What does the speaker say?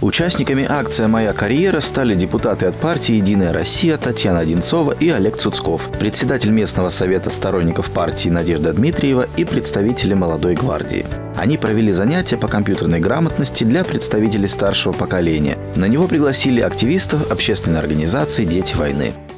Участниками акции «Моя карьера» стали депутаты от партии «Единая Россия» Татьяна Одинцова и Олег Цуцков, председатель местного совета сторонников партии Надежда Дмитриева и представители молодой гвардии. Они провели занятия по компьютерной грамотности для представителей старшего поколения. На него пригласили активистов общественной организации «Дети войны».